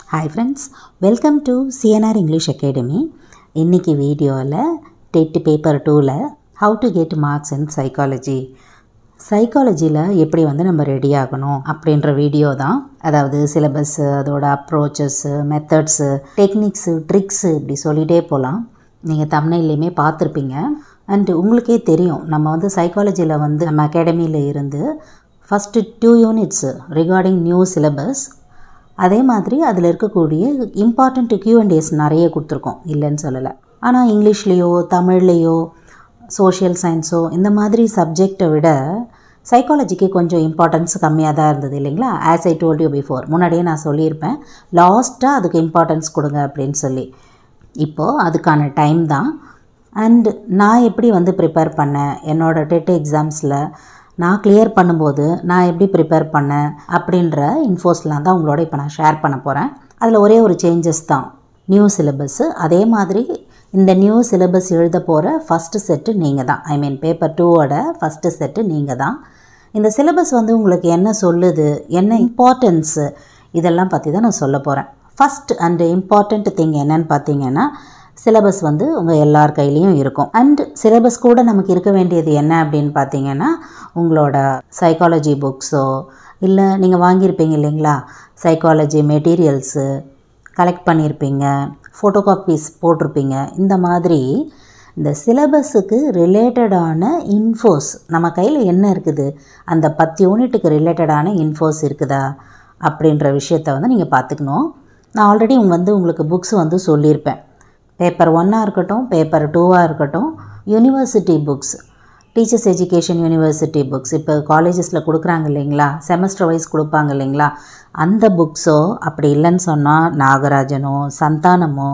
Hi friends, welcome to CNR English Academy. இன்னைக்கு வீடியோவில் TET Paper 2ல how to get marks in psychology. சைக்காலஜியில் எப்படி நம்ம ready ஆகணும் அப்படின்ற வீடியோ தான். அதாவது சிலபஸ்ஸு, அதோட அப்ரோச்சஸ்ஸு, மெத்தட்ஸு, டெக்னிக்ஸு, ட்ரிக்ஸு இப்படி சொல்லிகிட்டே போகலாம். நீங்கள் தம்ப்நெயில்லையுமே பார்த்துருப்பீங்க. அண்ட் உங்களுக்கே தெரியும், நம்ம சைக்காலஜியில் நம்ம அகாடமியில் இருந்து first 2 units regarding new syllabus, அதே மாதிரி அதில் இருக்கக்கூடிய இம்பார்ட்டண்ட் Q&As நிறைய கொடுத்துருக்கோம், இல்லைன்னு சொல்லலை. ஆனால் இங்கிலீஷ்லேயோ தமிழ்லேயோ சோஷியல் சயின்ஸோ இந்த மாதிரி சப்ஜெக்டை விட சைக்காலஜிக்கு கொஞ்சம் இம்பார்ட்டன்ஸ் கம்மியாக தான் இருந்தது இல்லைங்களா. As I told you before, முன்னாடியே நான் சொல்லியிருப்பேன், லாஸ்ட்டாக அதுக்கு இம்பார்ட்டன்ஸ் கொடுங்க அப்படின்னு சொல்லி. இப்போது அதுக்கான டைம் தான். அண்ட் நான் எப்படி ப்ரிப்பேர் பண்ணேன், என்னோடய டெட் எக்ஸாம்ஸில் நான் கிளியர் பண்ணும்போது நான் எப்படி ப்ரிப்பேர் பண்ணேன் அப்படின்ற இன்ஃபோஸ்லாம் தான் உங்களோட இப்போ நான் ஷேர் பண்ண போகிறேன். அதில் ஒரே ஒரு சேஞ்சஸ் தான், நியூ சிலபஸ்ஸு. அதே மாதிரி இந்த நியூ சிலபஸ் எழுத போகிற ஃபஸ்ட்டு செட்டு நீங்கள் தான். ஐ மீன் பேப்பர் 2ஓட ஃபஸ்ட்டு செட்டு நீங்கள் தான். இந்த சிலபஸ் உங்களுக்கு என்ன சொல்லுது, என்ன இம்பார்ட்டன்ஸு, இதெல்லாம் பற்றி தான் நான் சொல்ல போகிறேன். ஃபஸ்ட் அண்ட் இம்பார்ட்டண்ட் திங் என்னன்னு பார்த்தீங்கன்னா, சிலபஸ் உங்கள் எல்லார் கையிலையும் இருக்கும். அண்ட் சிலபஸ் கூட நமக்கு இருக்க வேண்டியது என்ன அப்படின்னு பார்த்தீங்கன்னா, உங்களோட சைக்காலஜி புக்ஸோ இல்லை நீங்கள் வாங்கியிருப்பீங்க இல்லைங்களா, சைக்காலஜி மெட்டீரியல்ஸு கலெக்ட் பண்ணியிருப்பீங்க, ஃபோட்டோ காப்பீஸ் போட்டிருப்பீங்க. இந்த மாதிரி இந்த சிலபஸுக்கு ரிலேட்டடான இன்ஃபோஸ் நம்ம கையில் என்ன இருக்குது, அந்த 10 யூனிட்டுக்கு ரிலேட்டடான இன்ஃபோஸ் இருக்குதா அப்படின்ற விஷயத்தை நீங்கள் பார்த்துக்கணும். நான் ஆல்ரெடி உங்களுக்கு புக்ஸ் சொல்லியிருப்பேன். பேப்பர் 1ஆக இருக்கட்டும், பேப்பர் 2ஆக இருக்கட்டும், university books, teachers education university books இப்போ காலேஜஸில் கொடுக்குறாங்க இல்லைங்களா, செமஸ்டர் வைஸ் கொடுப்பாங்க இல்லைங்களா, அந்த புக்ஸோ அப்படி இல்லைன்னு சொன்னால் நாகராஜனோ சந்தானமோ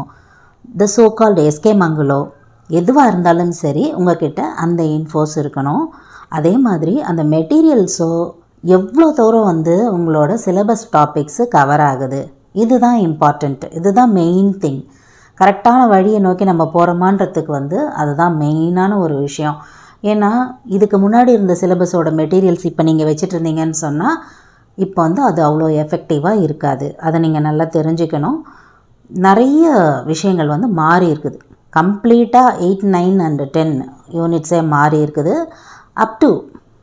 த சோகால்டு எஸ்கே மங்களோ எதுவாக இருந்தாலும் சரி, உங்கள்கிட்ட அந்த இன்ஃபோஸ் இருக்கணும். அதே மாதிரி அந்த மெட்டீரியல்ஸோ எவ்வளோ தூரம் உங்களோட சிலபஸ் டாபிக்ஸு கவர் ஆகுது, இதுதான் இம்பார்ட்டண்ட், இதுதான் மெயின் திங். கரெக்டான வழியை நோக்கி நம்ம போகிறோமான்றதுக்கு அதுதான் மெயினான ஒரு விஷயம். ஏன்னா இதுக்கு முன்னாடி இருந்த சிலபஸோட மெட்டீரியல்ஸ் இப்போ நீங்கள் வச்சுட்டு இருந்தீங்கன்னு சொன்னால் இப்போ அது அவ்வளோ எஃபெக்டிவாக இருக்காது. அதை நீங்கள் நல்லா தெரிஞ்சுக்கணும். நிறைய விஷயங்கள் மாறி இருக்குது. கம்ப்ளீட்டாக 8, 9 and 10 யூனிட்ஸே மாறி இருக்குது. அப் டு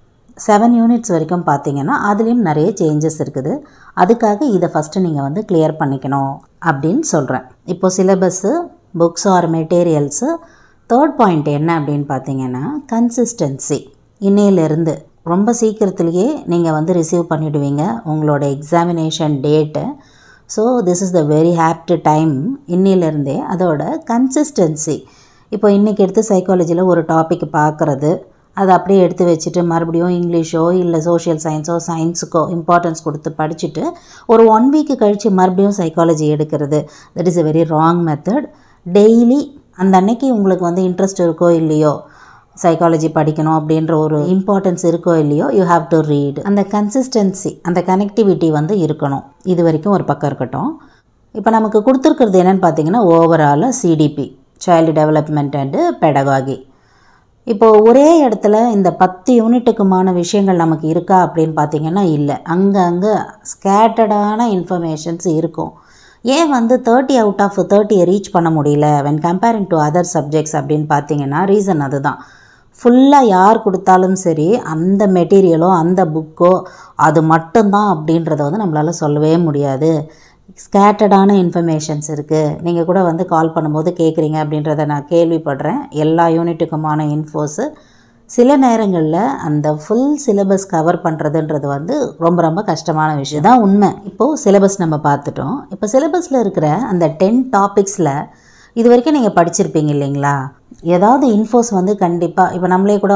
7 யூனிட்ஸ் வரைக்கும் பார்த்தீங்கன்னா அதுலேயும் நிறைய சேஞ்சஸ் இருக்குது. அதுக்காக இதை ஃபஸ்ட்டு நீங்கள் கிளியர் பண்ணிக்கணும் அப்படின்னு சொல்கிறேன். இப்போது syllabus, books or materials. Third point என்ன அப்படின்னு பார்த்தீங்கன்னா, கன்சிஸ்டன்சி. இன்னையிலேருந்து ரொம்ப சீக்கிரத்துலேயே நீங்கள் ரிசீவ் பண்ணிவிடுவீங்க உங்களோட examination date. So this is the very apt time. இன்னிலேருந்தே அதோட கன்சிஸ்டன்சி. இப்போ இன்றைக்கி எடுத்து சைக்காலஜியில் ஒரு டாபிக் பார்க்குறது, அதை அப்படியே எடுத்து வச்சுட்டு மறுபடியும் இங்கிலீஷோ இல்லை சோஷியல் சயின்ஸோ சயின்ஸுக்கோ இம்பார்ட்டன்ஸ் கொடுத்து படிச்சுட்டு ஒரு 1 வீக்கு கழித்து மறுபடியும் சைக்காலஜி எடுக்கிறது, that is a very wrong method. Daily அந்த அன்னைக்கு உங்களுக்கு இன்ட்ரெஸ்ட் இருக்கோ இல்லையோ, சைக்காலஜி படிக்கணும் அப்படின்ற ஒரு இம்பார்ட்டன்ஸ் இருக்கோ இல்லையோ, யூ ஹாவ் டு ரீட். அந்த கன்சிஸ்டன்சி, அந்த கனெக்டிவிட்டி இருக்கணும். இது வரைக்கும் ஒரு பக்கம் இருக்கட்டும். இப்போ நமக்கு கொடுத்துருக்கிறது என்னென்னு பார்த்தீங்கன்னா, ஓவராலாக CDP, child development and pedagogy. இப்போது ஒரே இடத்துல இந்த 10 யூனிட்டுக்குமான விஷயங்கள் நமக்கு இருக்கா அப்படின்னு பார்த்தீங்கன்னா இல்லை. அங்கே ஸ்கேட்டர்டான இன்ஃபர்மேஷன்ஸ் இருக்கும். ஏன் 30 அவுட் ஆஃப் 30 ரீச் பண்ண முடியல when comparing to other subjects அப்படின்னு பார்த்தீங்கன்னா, ரீசன் அதுதான். ஃபுல்லாக யார் கொடுத்தாலும் சரி, அந்த மெட்டீரியலோ அந்த புக்கோ அது மட்டும்தான் அப்படின்றத நம்மளால் சொல்லவே முடியாது. ஸ்கேட்டர்டான இன்ஃபர்மேஷன்ஸ் இருக்குது. நீங்கள் கூட கால் பண்ணும்போது கேட்குறீங்க அப்படின்றத நான் கேள்விப்படுறேன். எல்லா யூனிட்டுக்குமான இன்ஃபோஸு சில நேரங்களில் அந்த ஃபுல் சிலபஸ் கவர் பண்ணுறதுன்றது ரொம்ப ரொம்ப கஷ்டமான விஷயம் தான், உண்மை. இப்போது சிலபஸ் நம்ம பார்த்துட்டோம். இப்போ சிலபஸில் இருக்கிற அந்த 10 டாபிக்ஸில் இது வரைக்கும் நீங்கள் படிச்சிருப்பீங்க இல்லைங்களா, ஏதாவது இன்ஃபோஸ் கண்டிப்பாக இப்போ நம்மளே கூட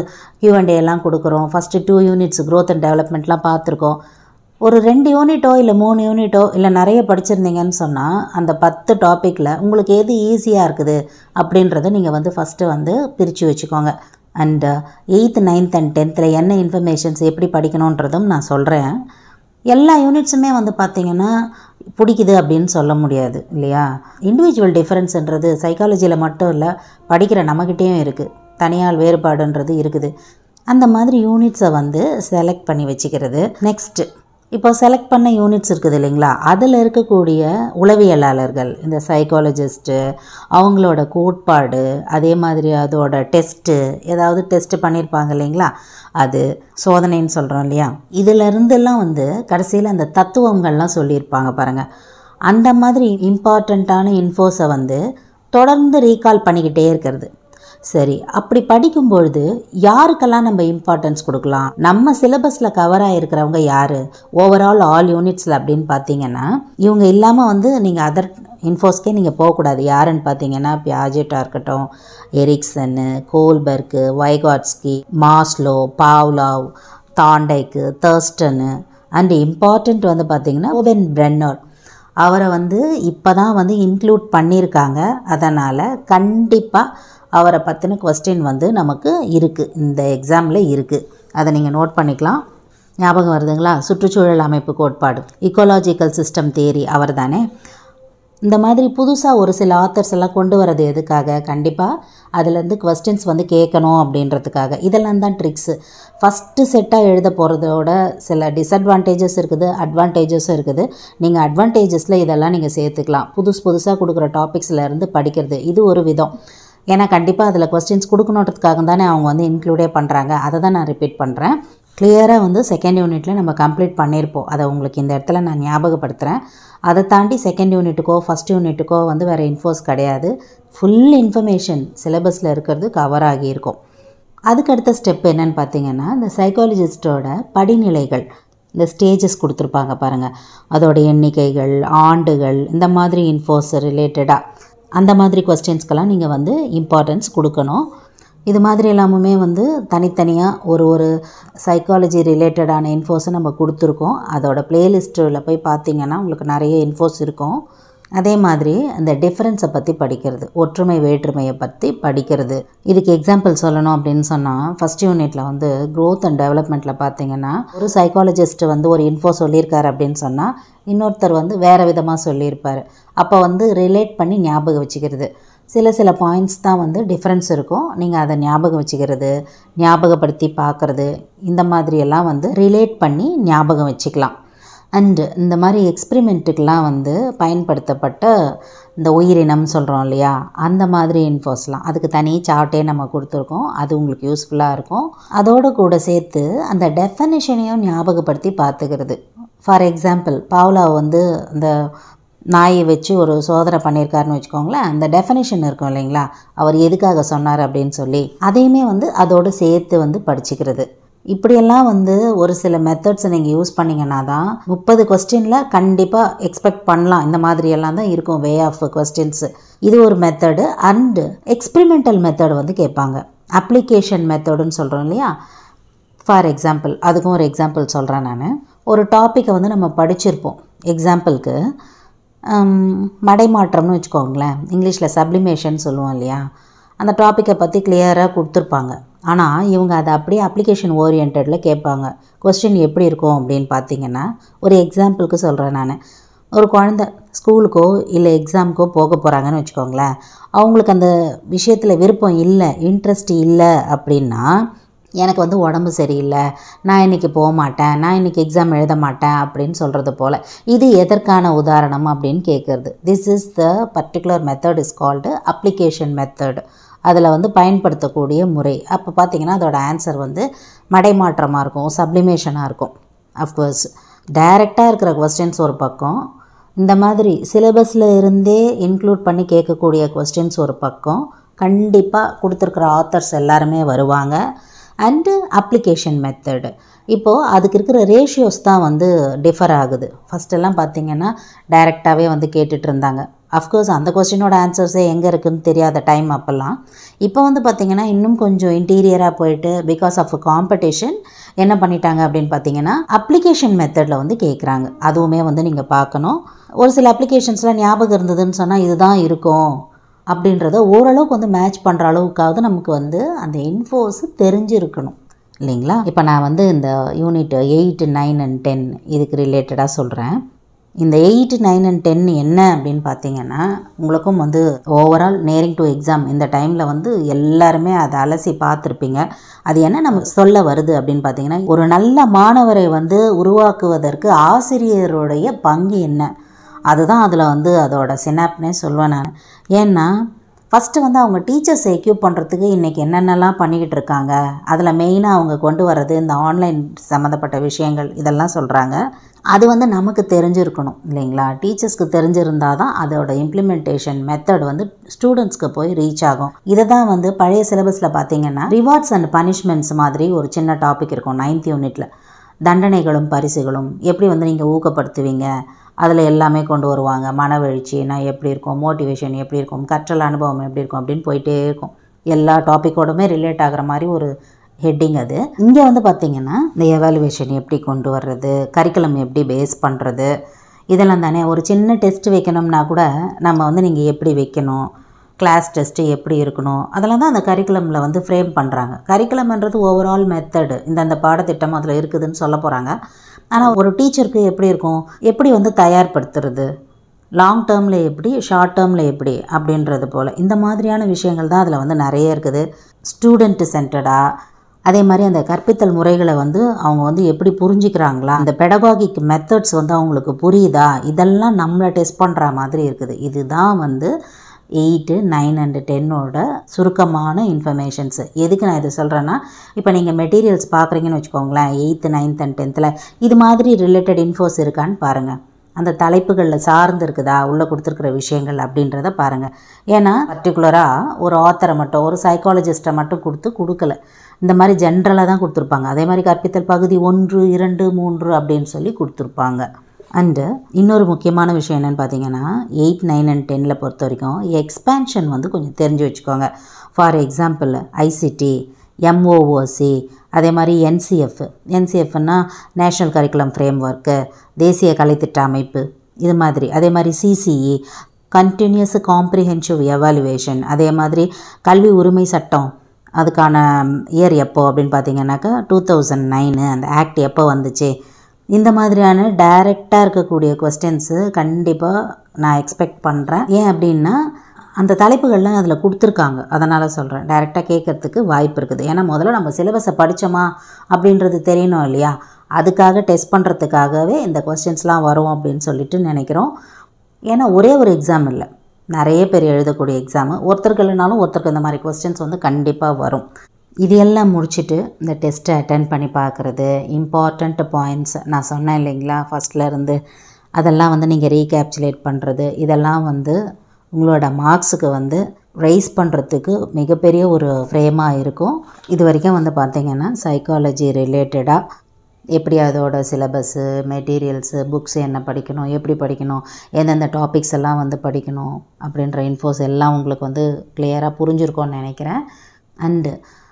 Q&A எல்லாம் கொடுக்குறோம். ஃபஸ்ட்டு 2 யூனிட்ஸ் க்ரோத் அண்ட் டெவலப்மெண்ட்லாம் பார்த்துருக்கோம். ஒரு 2 யூனிட்டோ இல்லை 3 யூனிட்டோ இல்லை நிறைய படிச்சிருந்தீங்கன்னு சொன்னால் அந்த 10 டாப்பிக்கில் உங்களுக்கு எது ஈஸியாக இருக்குது அப்படின்றத நீங்கள் ஃபஸ்ட்டு பிரித்து வச்சுக்கோங்க. And 8th, 9th and 10th என்ன இன்ஃபர்மேஷன்ஸ் எப்படி படிக்கணுன்றதும் நான் சொல்கிறேன். எல்லா யூனிட்ஸுமே பார்த்திங்கன்னா பிடிக்குது அப்படின்னு சொல்ல முடியாது இல்லையா. இண்டிவிஜுவல் டிஃப்ரென்ஸுன்றது சைக்காலஜியில் மட்டும் இல்லை, படிக்கிற நம்மக்கிட்டேயும் இருக்குது. தனியால் வேறுபாடுன்றது இருக்குது. அந்த மாதிரி யூனிட்ஸை செலக்ட் பண்ணி வச்சுக்கிறது. நெக்ஸ்ட்டு இப்போ செலக்ட் பண்ண யூனிட்ஸ் இருக்குது இல்லைங்களா, அதில் இருக்கக்கூடிய உளவியலாளர்கள், இந்த சைக்காலஜிஸ்ட்டு, அவங்களோட கோட்பாடு, அதே மாதிரி அதோட டெஸ்ட்டு, ஏதாவது டெஸ்ட்டு பண்ணியிருப்பாங்க இல்லைங்களா, அது சோதனைன்னு சொல்கிறோம் இல்லையா, இதிலருந்தெல்லாம் வந்து கடைசியில் அந்த தத்துவங்கள்லாம் சொல்லியிருப்பாங்க பாருங்கள். அந்த மாதிரி இம்பார்ட்டண்ட்டான இன்ஃபோஸை வந்து தொடர்ந்து ரீகால் பண்ணிக்கிட்டே இருக்கிறது. சரி, அப்படி படிக்கும்பொழுது யாருக்கெல்லாம் நம்ம இம்பார்ட்டன்ஸ் கொடுக்கலாம்? நம்ம சிலபஸில் கவர் ஆகிருக்கிறவங்க யார்? ஓவரால் ஆல் யூனிட்ஸில் அப்படின்னு பார்த்தீங்கன்னா, இவங்க இல்லாமல் வந்து நீங்கள் அதர் இன்ஃபோஸ்க்கே நீங்கள் போகக்கூடாது. யாருன்னு பார்த்தீங்கன்னா, பியாஜெட்டாக இருக்கட்டும், Erikson, Kohlberg, Vygotsky, Maslow, Pavlov, Thorndike, Thurstone and important வந்து பார்த்திங்கன்னா ஓவென் பிரென்னர். அவரை வந்து இப்போ தான் வந்து இன்க்ளூட் பண்ணியிருக்காங்க. அதனால் கண்டிப்பாக அவரை பற்றின கொஸ்டின் வந்து நமக்கு இருக்குது, இந்த எக்ஸாமில் இருக்குது. அதை நீங்கள் நோட் பண்ணிக்கலாம். ஞாபகம் வருதுங்களா? சுற்றுச்சூழல் அமைப்பு கோட்பாடு, இக்கோலாஜிக்கல் சிஸ்டம் தியரி அவர் தானே. இந்த மாதிரி புதுசாக ஒரு சில ஆத்தர்ஸ் எல்லாம் கொண்டு வரது எதுக்காக? கண்டிப்பாக அதுலேருந்து கொஸ்டின்ஸ் வந்து கேட்கணும் அப்படின்றதுக்காக. இதெல்லாம் தான் ட்ரிக்ஸு. ஃபஸ்ட்டு செட்டாக எழுத போகிறதோட சில டிஸ்அட்வான்டேஜஸ் இருக்குது, அட்வான்டேஜஸும் இருக்குது. நீங்கள் அட்வான்டேஜஸில் இதெல்லாம் நீங்கள் சேர்த்துக்கலாம். புதுசாக கொடுக்குற டாபிக்ஸ்லேருந்து படிக்கிறது இது ஒரு விதம். ஏன்னா கண்டிப்பாக அதில் கொஸ்டின்ஸ் கொடுக்கணுன்றதுக்காக தானே அவங்க வந்து இன்க்ளூடே பண்ணுறாங்க. அதை தான் நான் ரிப்பீட் பண்ணுறேன். கிளியராக வந்து செகண்ட் யூனிட்டில் நம்ம கம்ப்ளீட் பண்ணியிருப்போம். அதை உங்களுக்கு இந்த இடத்துல நான் ஞாபகப்படுத்துகிறேன். அதை தாண்டி செகண்ட் யூனிட்டுக்கோ ஃபஸ்ட் யூனிட்டுக்கோ வந்து வேறு இன்ஃபோஸ் கிடையாது. ஃபுல் இன்ஃபர்மேஷன் சிலபஸில் இருக்கிறது கவர் ஆகியிருக்கும். அதுக்கு அடுத்த ஸ்டெப் என்னன்னு பார்த்தீங்கன்னா, இந்த சைக்காலஜிஸ்டோட படிநிலைகள், இந்த ஸ்டேஜஸ் கொடுத்துருப்பாங்க பாருங்கள், அதோட எண்ணிக்கைகள், ஆண்டுகள், இந்த மாதிரி இன்ஃபோஸ் ரிலேட்டடாக அந்த மாதிரி கொஸ்டின்ஸ்க்கெல்லாம் நீங்கள் வந்து இம்பார்ட்டன்ஸ் கொடுக்கணும். இது மாதிரி எல்லாமுமே வந்து தனித்தனியாக ஒரு சைக்காலஜி ரிலேட்டடான இன்ஃபோஸை நம்ம கொடுத்துருக்கோம். அதோட ப்ளேலிஸ்ட்டில் போய் பார்த்தீங்கன்னா உங்களுக்கு நிறைய இன்ஃபோஸ் இருக்கும். அதே மாதிரி அந்த டிஃப்ரென்ஸை பற்றி படிக்கிறது, ஒற்றுமை வேற்றுமையை பற்றி படிக்கிறது. இதுக்கு எக்ஸாம்பிள் சொல்லணும் அப்படின்னு சொன்னால், ஃபஸ்ட் யூனிட்டில் வந்து க்ரோத் அண்ட் டெவலப்மெண்ட்டில் பார்த்தீங்கன்னா, ஒரு சைக்காலஜிஸ்ட் வந்து ஒரு இன்ஃபோ சொல்லியிருக்காரு அப்படின்னு சொன்னால், இன்னொருத்தர் வந்து வேறு விதமாக சொல்லியிருப்பார். அப்போ வந்து ரிலேட் பண்ணி ஞாபகம் வச்சுக்கிறது. சில பாயிண்ட்ஸ் தான் வந்து டிஃப்ரென்ஸ் இருக்கும். நீங்கள் அதை ஞாபகம் வச்சுக்கிறது, ஞாபகப்படுத்தி பார்க்குறது, இந்த மாதிரியெல்லாம் வந்து ரிலேட் பண்ணி ஞாபகம் வச்சுக்கலாம். அண்டு இந்த மாதிரி எக்ஸ்பிரிமெண்ட்டுக்கெலாம் வந்து பயன்படுத்தப்பட்ட இந்த உயிரினம் சொல்கிறோம் இல்லையா, அந்த மாதிரி இன்ஃபோஸ்லாம் அதுக்கு தனி சார்ட்டே நம்ம கொடுத்துருக்கோம். அது உங்களுக்கு யூஸ்ஃபுல்லாக இருக்கும். அதோடு கூட சேர்த்து அந்த டெஃபனிஷனையும் ஞாபகப்படுத்தி பார்த்துக்கிறது. ஃபார் எக்ஸாம்பிள், பாவ்லாவ் வந்து இந்த நாயை வச்சு ஒரு சோதனை பண்ணியிருக்காருன்னு வச்சுக்கோங்களேன். அந்த டெஃபனிஷன் இருக்கும் இல்லைங்களா, அவர் எதுக்காக சொன்னார் அப்படின்னு சொல்லி, அதையுமே வந்து அதோடு சேர்த்து வந்து படிச்சுக்கிறது. இப்படியெல்லாம் வந்து ஒரு சில மெத்தட்ஸை நீங்கள் யூஸ் பண்ணிங்கன்னா தான் 30 கொஸ்டினில் கண்டிப்பாக எக்ஸ்பெக்ட் பண்ணலாம். இந்த மாதிரியெல்லாம் தான் இருக்கும் வே ஆஃப் கொஸ்டின்ஸு. இது ஒரு மெத்தடு. அண்டு எக்ஸ்பிரிமெண்டல் மெத்தடு வந்து கேட்பாங்க. அப்ளிகேஷன் மெத்தடுன்னு சொல்கிறோம் இல்லையா. ஃபார் எக்ஸாம்பிள், அதுக்கும் ஒரு எக்ஸாம்பிள் சொல்கிறேன் நான். ஒரு டாப்பிக்கை வந்து நம்ம படிச்சிருப்போம். எக்ஸாம்பிளுக்கு மடைமாற்றம்னு வச்சுக்கோங்களேன். இங்கிலீஷில் சப்ளிமேஷன் சொல்லுவோம் இல்லையா. அந்த டாப்பிக்கை பற்றி கிளியராக கொடுத்துருப்பாங்க. ஆனால் இவங்க அதை அப்படியே அப்ளிகேஷன் ஓரியன்டில் கேட்பாங்க. கொஸ்டின் எப்படி இருக்கும் அப்படின்னு பார்த்தீங்கன்னா, ஒரு எக்ஸாம்பிளுக்கு சொல்கிறேன் நான். ஒரு குழந்தை ஸ்கூலுக்கோ இல்லை எக்ஸாமுக்கோ போக போகிறாங்கன்னு வச்சுக்கோங்களேன். அவங்களுக்கு அந்த விஷயத்தில் விருப்பம் இல்லை, இன்ட்ரெஸ்ட் இல்லை அப்படின்னா, எனக்கு வந்து உடம்பு சரியில்லை, நான் இன்றைக்கி போக மாட்டேன், நான் இன்றைக்கி எக்ஸாம் எழுத மாட்டேன் அப்படின்னு சொல்கிறது போல். இது எதற்கான உதாரணம் அப்படின்னு கேட்குறது. This is the particular method is called application method. அதில் வந்து பயன்படுத்தக்கூடிய முறை. அப்போ பார்த்திங்கன்னா அதோட ஆன்சர் வந்து மடைமாற்றமாக இருக்கும், சப்ளிமேஷனாக இருக்கும். அஃப்கோர்ஸ் டைரெக்டாக இருக்கிற கொஸ்டின்ஸ் ஒரு பக்கம், இந்த மாதிரி சிலபஸில் இருந்தே இன்க்ளூட் பண்ணி கேட்கக்கூடிய கொஸ்டின்ஸ் ஒரு பக்கம். கண்டிப்பாக கொடுத்துருக்குற ஆத்தர்ஸ் எல்லாருமே வருவாங்க. And application method. இப்போது அதுக்கு இருக்கிற ரேஷியோஸ் தான் வந்து டிஃபர் ஆகுது. ஃபஸ்ட்டெல்லாம் பார்த்திங்கன்னா டைரெக்டாகவே வந்து கேட்டுட்டு இருந்தாங்க. அஃப்கோர்ஸ் அந்த கொஸ்டினோட ஆன்சர்ஸே எங்கே இருக்குதுன்னு தெரியாத டைம் அப்போல்லாம். இப்போ வந்து பார்த்திங்கன்னா இன்னும் கொஞ்சம் இன்டீரியராக போயிட்டு பிகாஸ் ஆஃப் காம்படிஷன் என்ன பண்ணிட்டாங்க அப்படின்னு பார்த்தீங்கன்னா, அப்ளிகேஷன் மெத்தடில் வந்து கேட்குறாங்க. அதுவுமே வந்து நீங்கள் பார்க்கணும். ஒரு சில அப்ளிகேஷன்ஸ்லாம் ஞாபகம் இருந்ததுன்னு சொன்னால் இதுதான் இருக்கும் அப்படின்றத ஓரளவுக்கு வந்து மேட்ச் பண்ணுற அளவுக்காவது நமக்கு வந்து அந்த இன்ஃபோஸ் தெரிஞ்சிருக்கணும் இல்லைங்களா. இப்போ நான் வந்து இந்த யூனிட் 8, 9 and 10 இதுக்கு ரிலேட்டடாக சொல்கிறேன். இந்த 8, 9 and 10 என்ன அப்படின்னு பார்த்தீங்கன்னா, உங்களுக்கும் வந்து ஓவரால் நேரிங் டு எக்ஸாம் இந்த டைமில் வந்து எல்லாருமே அதை அலசி பார்த்துருப்பீங்க. அது என்ன நம்ம சொல்ல வருது அப்படின்னு பார்த்தீங்கன்னா, ஒரு நல்ல மாணவரை வந்து உருவாக்குவதற்கு ஆசிரியருடைய பங்கு என்ன, அதுதான் அதில் வந்து அதோட சினாப்னே சொல்வேன் நான். ஏன்னா ஃபஸ்ட்டு வந்து அவங்க டீச்சர்ஸை எக்யூப் பண்ணுறதுக்கு இன்றைக்கி என்னென்னலாம் பண்ணிக்கிட்டு இருக்காங்க, அதில் மெயினாக அவங்க கொண்டு வர்றது இந்த ஆன்லைன் சம்மந்தப்பட்ட விஷயங்கள் இதெல்லாம் சொல்கிறாங்க. அது வந்து நமக்கு தெரிஞ்சிருக்கணும் இல்லைங்களா? டீச்சர்ஸ்க்கு தெரிஞ்சிருந்தால் தான் அதோட இம்ப்ளிமெண்டேஷன் மெத்தட் வந்து ஸ்டூடெண்ட்ஸ்க்கு போய் ரீச் ஆகும். இதை தான் வந்து பழைய சிலபஸில் பார்த்தீங்கன்னா ரிவார்ட்ஸ் அண்ட் பனிஷ்மெண்ட்ஸ் மாதிரி ஒரு சின்ன டாபிக் இருக்கும் 9th யூனிட்டில். தண்டனைகளும் பரிசுகளும் எப்படி வந்து நீங்கள் ஊக்கப்படுத்துவீங்க, அதில் எல்லாமே கொண்டு வருவாங்க. மனவெழுச்சினா எப்படி இருக்கும், மோட்டிவேஷன் எப்படி இருக்கும், கற்றல் அனுபவம் எப்படி இருக்கும் அப்படின்னு போயிட்டே இருக்கும். எல்லா டாப்பிக்கோடுமே ரிலேட் ஆகிற மாதிரி ஒரு ஹெட்டிங் அது. இங்கே வந்து பார்த்திங்கன்னா இந்த எவாலுவேஷன் எப்படி கொண்டு வர்றது, கரிக்குலம் எப்படி பேஸ் பண்ணுறது, இதெல்லாம் தானே. ஒரு சின்ன டெஸ்ட் வைக்கணும்னா கூட நம்ம வந்து நீங்கள் எப்படி வைக்கணும், கிளாஸ் டெஸ்ட்டு எப்படி இருக்கணும், அதெல்லாம் தான் அந்த கரிக்குலமில் வந்து ஃப்ரேம் பண்ணுறாங்க. கரிக்குலம்ன்றது ஓவரால் மெத்தடு, இந்த பாடத்திட்டம் அதில் இருக்குதுன்னு சொல்ல போகிறாங்க. ஆனால் ஒரு டீச்சருக்கு எப்படி இருக்கும், எப்படி வந்து தயார்படுத்துறது, லாங் டேர்மில் எப்படி, ஷார்ட் டேர்மில் எப்படி அப்படின்றது போல் இந்த மாதிரியான விஷயங்கள் தான் அதில் வந்து நிறைய இருக்குது. ஸ்டூடெண்ட்டு சென்டர்டாக, அதே மாதிரி அந்த கற்பித்தல் முறைகளை வந்து அவங்க வந்து எப்படி புரிஞ்சிக்கிறாங்களா, அந்த பெடகாகிக் மெத்தட்ஸ் வந்து அவங்களுக்கு புரியுதா, இதெல்லாம் நம்மளை டெஸ்ட் பண்ணுற மாதிரி இருக்குது. இதுதான் வந்து 8, 9 and 10ஓட சுருக்கமான இன்ஃபர்மேஷன்ஸு. எதுக்கு நான் இதை சொல்கிறேன்னா, இப்போ நீங்கள் மெட்டீரியல்ஸ் பார்க்குறீங்கன்னு வச்சுக்கோங்களேன், 8th, 9th and 10th இது மாதிரி ரிலேட்டட் இன்ஃபோஸ் இருக்கான்னு பாருங்கள். அந்த தலைப்புகளில் சார்ந்து இருக்குதா உள்ளே கொடுத்துருக்குற விஷயங்கள் அப்படின்றத பாருங்கள். ஏன்னா பர்டிகுலராக ஒரு ஆத்தரை மட்டும், ஒரு சைக்காலஜிஸ்ட்டை மட்டும் கொடுக்கல, இந்த மாதிரி ஜென்ரலாக தான் கொடுத்துருப்பாங்க. அதே மாதிரி கற்பித்தல் பகுதி 1, 2, 3 அப்படின்னு சொல்லி கொடுத்துருப்பாங்க. அண்டு இன்னொரு முக்கியமான விஷயம் என்னென்னு பார்த்தீங்கன்னா, 8, 9 and 10 பொறுத்த வரைக்கும் எக்ஸ்பேன்ஷன் வந்து கொஞ்சம் தெரிஞ்சு வச்சுக்கோங்க. ஃபார் எக்ஸாம்பிள் ஐசிடி, எம்ஓஓசி, அதே மாதிரி என்சிஎஃப்னா நேஷ்னல் கரிக்குலம் ஃப்ரேம் ஒர்க்கு, தேசிய கலைத்திட்ட அமைப்பு, இது மாதிரி. அதே மாதிரி சிசிஇ கண்டினியூஸ் காம்ப்ரிஹென்சிவ் எவாலுவேஷன், அதே மாதிரி கல்வி உரிமை சட்டம் அதுக்கான இயர் எப்போ அப்படின்னு பார்த்தீங்கன்னாக்கா 2009 அந்த ஆக்ட் எப்போ வந்துச்சு, இந்த மாதிரியான டைரெக்டாக இருக்கக்கூடிய கொஸ்டின்ஸு கண்டிப்பாக நான் எக்ஸ்பெக்ட் பண்ணுறேன். ஏன் அப்படின்னா அந்த தலைப்புகள்லாம் அதில் கொடுத்துருக்காங்க, அதனால் சொல்கிறேன். டைரெக்டாக கேட்குறதுக்கு வாய்ப்பு இருக்குது. ஏன்னா முதல்ல நம்ம சிலபஸை படித்தோமா அப்படின்றது தெரியணும் இல்லையா, அதுக்காக டெஸ்ட் பண்ணுறதுக்காகவே இந்த கொஸ்டின்ஸ்லாம் வரும் அப்படின்னு சொல்லிட்டு நினைக்கிறோம். ஏன்னா ஒரே ஒரு எக்ஸாம் இல்லை, நிறைய பேர் எழுதக்கூடிய எக்ஸாமு. ஒருத்தருக்கு இல்லைனாலும் ஒருத்தருக்கு இந்த மாதிரி கொஸ்டின்ஸ் வந்து கண்டிப்பாக வரும். இது எல்லாம் முடிச்சுட்டு இந்த டெஸ்ட்டை அட்டென்ட் பண்ணி பார்க்குறது, இம்பார்ட்டண்ட் பாயிண்ட்ஸ் நான் சொன்னேன் இல்லைங்களா ஃபஸ்ட்லேருந்து, அதெல்லாம் வந்து நீங்கள் ரீகேப்சுலேட் பண்ணுறது, இதெல்லாம் வந்து உங்களோட மார்க்ஸுக்கு வந்து ரைஸ் பண்ணுறதுக்கு மிகப்பெரிய ஒரு ஃப்ரேமாக இருக்கும். இது வரைக்கும் வந்து பார்த்திங்கன்னா சைக்காலஜி ரிலேட்டடாக எப்படி அதோட சிலபஸ்ஸு, மெட்டீரியல்ஸு, புக்ஸ் என்ன படிக்கணும், எப்படி படிக்கணும், எந்தெந்த டாபிக்ஸ் எல்லாம் வந்து படிக்கணும் அப்படின்ற இன்ஃபோஸ் எல்லாம் உங்களுக்கு வந்து கிளியராக புரிஞ்சுருக்கோன்னு நினைக்கிறேன். அண்டு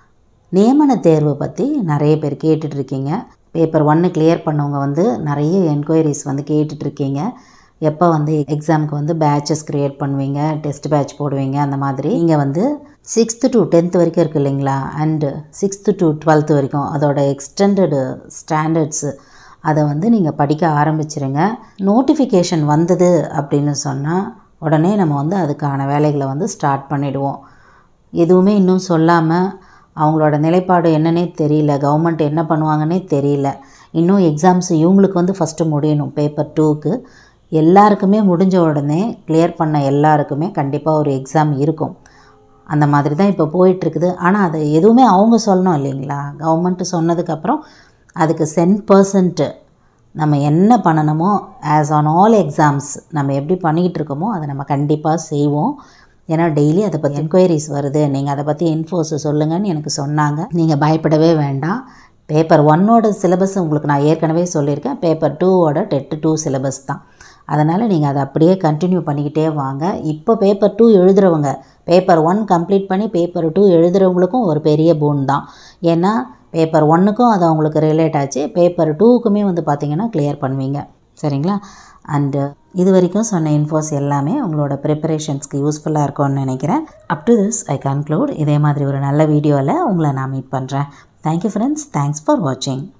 நியமன தேர்வு பற்றி நிறைய பேர் கேட்டுட்ருக்கீங்க. பேப்பர் 1 கிளியர் பண்ணவங்க வந்து நிறைய என்கொயரிஸ் வந்து கேட்டுட்ருக்கீங்க. எப்போ வந்து எக்ஸாமுக்கு வந்து பேட்சஸ் க்ரியேட் பண்ணுவீங்க, டெஸ்ட் பேட்ச் போடுவீங்க, அந்த மாதிரி. நீங்கள் வந்து 6th to 10th வரைக்கும் இருக்குது இல்லைங்களா, அண்டு 6th to 12th வரைக்கும் அதோட எக்ஸ்டெண்டடு ஸ்டாண்டர்ட்ஸு அதை வந்து நீங்கள் படிக்க ஆரம்பிச்சிருங்க. நோட்டிஃபிகேஷன் வந்தது அப்படின்னு சொன்னால் உடனே நம்ம வந்து அதுக்கான வேலைகளை வந்து ஸ்டார்ட் பண்ணிவிடுவோம். எதுவுமே இன்னும் சொல்லாமல் அவங்களோட நிலைப்பாடு என்னன்னே தெரியல, கவர்மெண்ட் என்ன பண்ணுவாங்கன்னே தெரியல. இன்னும் எக்ஸாம்ஸ் இவங்களுக்கு வந்து ஃபஸ்ட்டு முடியணும். பேப்பர் 2க்கு எல்லாருக்குமே முடிஞ்ச உடனே கிளியர் பண்ண எல்லாருக்குமே கண்டிப்பாக ஒரு எக்ஸாம் இருக்கும். அந்த மாதிரி தான் இப்போ போயிட்டுருக்குது. ஆனால் அதை எதுவுமே அவங்க சொல்லணும் இல்லைங்களா, கவர்மெண்ட்டு சொன்னதுக்கப்புறம் அதுக்கு 100% நம்ம என்ன பண்ணணுமோ ஆஸ் ஆன் ஆல் எக்ஸாம்ஸ் நம்ம எப்படி பண்ணிக்கிட்டு இருக்கோமோ அதை நம்ம கண்டிப்பாக செய்வோம். ஏன்னா டெய்லி அதை பற்றி என்கொயரிஸ் வருது, நீங்கள் அதை பற்றி இன்ஃபோஸ் சொல்லுங்கன்னு எனக்கு சொன்னாங்க. நீங்கள் பயப்படவே வேண்டாம். பேப்பர் 1ஓட சிலபஸ் உங்களுக்கு நான் ஏற்கனவே சொல்லியிருக்கேன். பேப்பர் 2ஓட TET 2 சிலபஸ் தான். அதனால் நீங்கள் அதை அப்படியே கண்டினியூ பண்ணிக்கிட்டே வாங்க. இப்போ பேப்பர் 2 எழுதுகிறவங்க பேப்பர் 1 கம்ப்ளீட் பண்ணி பேப்பர் 2 எழுதுகிறவங்களுக்கும் ஒரு பெரிய போன் தான். ஏன்னா பேப்பர் 1க்கும் அது அவங்களுக்கு ரிலேட் ஆச்சு, பேப்பர் 2க்குமே வந்து பார்த்திங்கன்னா கிளியர் பண்ணுவீங்க. சரிங்களா? அண்டு இது வரைக்கும் சொன்ன இன்ஃபோஸ் எல்லாமே உங்களோட ப்ரிப்பரேஷன்ஸ்க்கு யூஸ்ஃபுல்லாக இருக்கும்னு நினைக்கிறேன். Up to this I conclude. இதே மாதிரி ஒரு நல்ல வீடியோவில் உங்களை நான் மீட் பண்ணுறேன். Thank you friends. தேங்க்ஸ் ஃபார் வாட்சிங்.